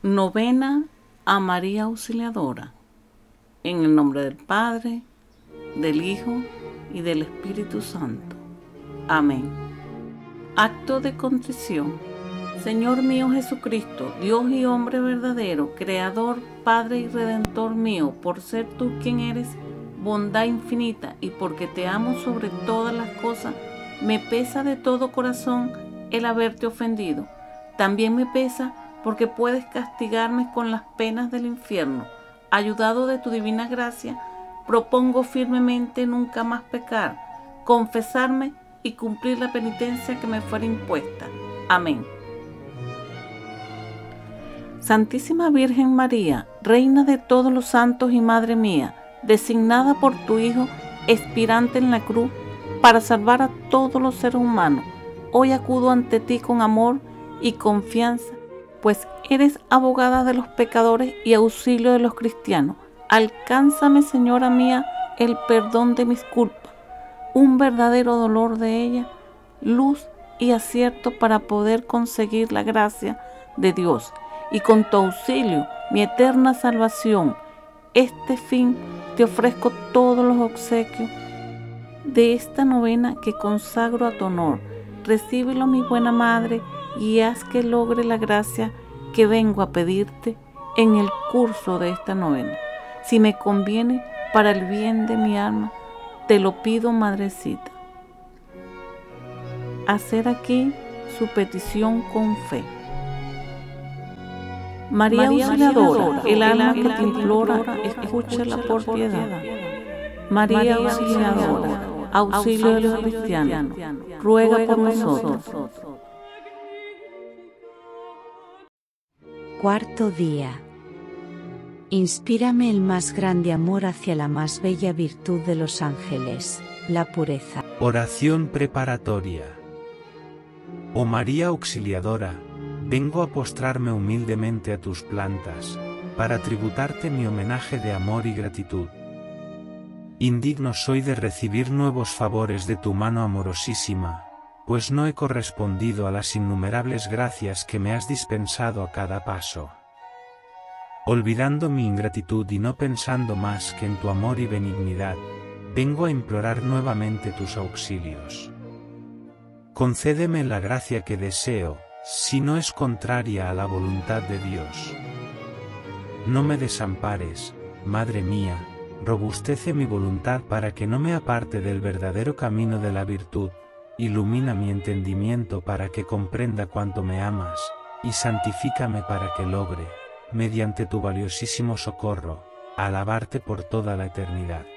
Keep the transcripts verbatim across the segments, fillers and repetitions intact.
Novena a María Auxiliadora. En el nombre del Padre, del Hijo y del Espíritu Santo. Amén. Acto de contrición. Señor mío Jesucristo, Dios y hombre verdadero, Creador, Padre y Redentor mío, por ser tú quien eres bondad infinita y porque te amo sobre todas las cosas, me pesa de todo corazón el haberte ofendido. También me pesa porque puedes castigarme con las penas del infierno. Ayudado de tu divina gracia, propongo firmemente nunca más pecar, confesarme y cumplir la penitencia que me fuera impuesta. Amén. Santísima Virgen María, Reina de todos los santos y Madre mía, designada por tu Hijo, expirante en la cruz, para salvar a todos los seres humanos, hoy acudo ante ti con amor y confianza, pues eres abogada de los pecadores y auxilio de los cristianos. Alcánzame, Señora mía, el perdón de mis culpas, un verdadero dolor de ella, luz y acierto para poder conseguir la gracia de Dios, y con tu auxilio, mi eterna salvación. Este fin te ofrezco todos los obsequios de esta novena que consagro a tu honor. Recíbelo, mi buena Madre, y haz que logre la gracia que vengo a pedirte en el curso de esta novena. Si me conviene para el bien de mi alma, te lo pido, Madrecita. Hacer aquí su petición con fe. María, María Auxiliadora, el alma que te implora, escúchala por piedad. María Auxiliadora, auxilio de los cristianos, ruega por nosotros. Cuarto día. Inspírame el más grande amor hacia la más bella virtud de los ángeles, la pureza. Oración preparatoria. Oh María Auxiliadora, vengo a postrarme humildemente a tus plantas, para tributarte mi homenaje de amor y gratitud. Indigno soy de recibir nuevos favores de tu mano amorosísima, pues no he correspondido a las innumerables gracias que me has dispensado a cada paso. Olvidando mi ingratitud y no pensando más que en tu amor y benignidad, vengo a implorar nuevamente tus auxilios. Concédeme la gracia que deseo, si no es contraria a la voluntad de Dios. No me desampares, Madre mía, robustece mi voluntad para que no me aparte del verdadero camino de la virtud. Ilumina mi entendimiento para que comprenda cuánto me amas, y santifícame para que logre, mediante tu valiosísimo socorro, alabarte por toda la eternidad.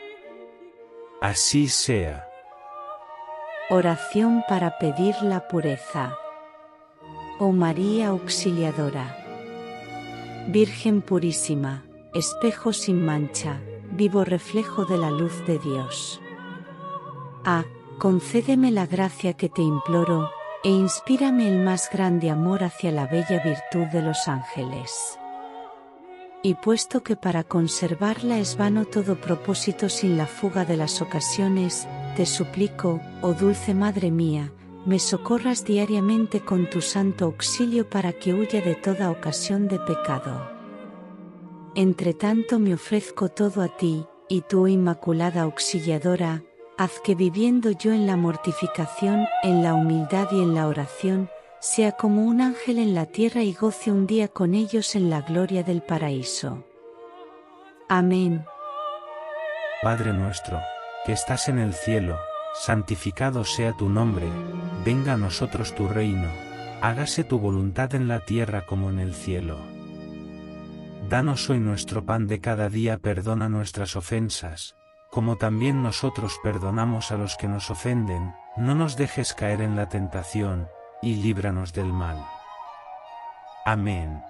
Así sea. Oración para pedir la pureza. Oh María Auxiliadora, Virgen purísima, espejo sin mancha, vivo reflejo de la luz de Dios. Ah, concédeme la gracia que te imploro, e inspírame el más grande amor hacia la bella virtud de los ángeles. Y puesto que para conservarla es vano todo propósito sin la fuga de las ocasiones, te suplico, oh dulce Madre mía, me socorras diariamente con tu santo auxilio para que huya de toda ocasión de pecado. Entre tanto me ofrezco todo a ti, y tú, Inmaculada Auxiliadora, haz que viviendo yo en la mortificación, en la humildad y en la oración, sea como un ángel en la tierra y goce un día con ellos en la gloria del paraíso. Amén. Padre nuestro, que estás en el cielo, santificado sea tu nombre, venga a nosotros tu reino, hágase tu voluntad en la tierra como en el cielo. Danos hoy nuestro pan de cada día, perdona nuestras ofensas, como también nosotros perdonamos a los que nos ofenden, no nos dejes caer en la tentación, y líbranos del mal. Amén.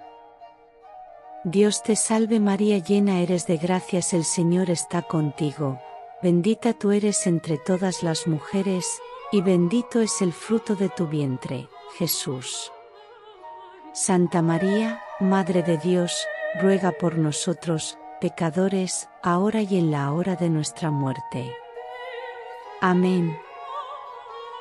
Dios te salve María, llena eres de gracias, el Señor está contigo, bendita tú eres entre todas las mujeres, y bendito es el fruto de tu vientre, Jesús. Santa María, Madre de Dios, ruega por nosotros, pecadores, ahora y en la hora de nuestra muerte. Amén.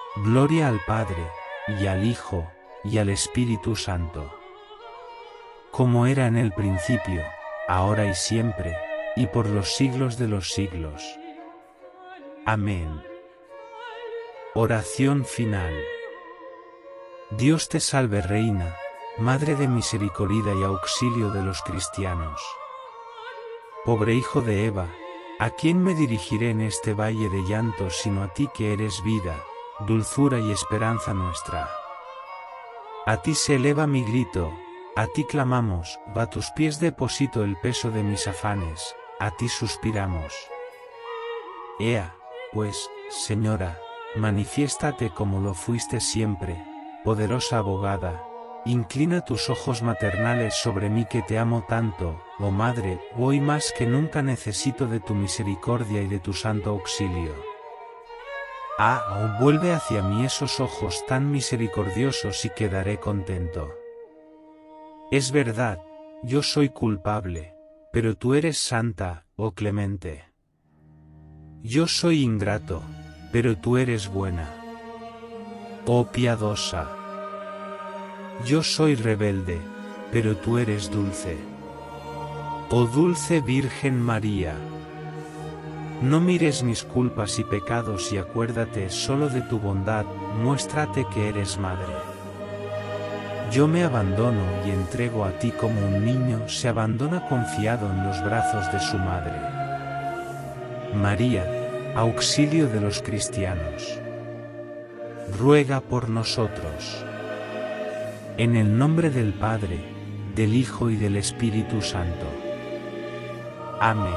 Gloria al Padre, y al Hijo, y al Espíritu Santo. como era en el principio, ahora y siempre, y por los siglos de los siglos. Amén. Oración final. Dios te salve, Reina, Madre de misericordia y auxilio de los cristianos. Pobre hijo de Eva, ¿a quién me dirigiré en este valle de llantos sino a ti que eres vida, dulzura y esperanza nuestra? A ti se eleva mi grito, a ti clamamos, a tus pies deposito el peso de mis afanes, a ti suspiramos. Ea, pues, Señora, manifiéstate como lo fuiste siempre, poderosa abogada, inclina tus ojos maternales sobre mí que te amo tanto, oh Madre, hoy más que nunca necesito de tu misericordia y de tu santo auxilio. Ah, oh, vuelve hacia mí esos ojos tan misericordiosos y quedaré contento. Es verdad, yo soy culpable, pero tú eres santa, oh clemente. Yo soy ingrato, pero tú eres buena. Oh piadosa. Yo soy rebelde, pero tú eres dulce. Oh dulce Virgen María. No mires mis culpas y pecados y acuérdate solo de tu bondad, muéstrate que eres madre. Yo me abandono y entrego a ti como un niño se abandona confiado en los brazos de su madre. María, auxilio de los cristianos, ruega por nosotros. En el nombre del Padre, del Hijo y del Espíritu Santo. Amén.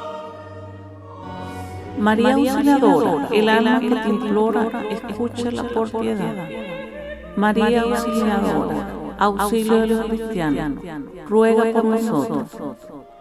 María Auxiliadora, el alma que te implora, escúchala por piedad. María Auxiliadora, auxilio de los cristianos, ruega por nosotros.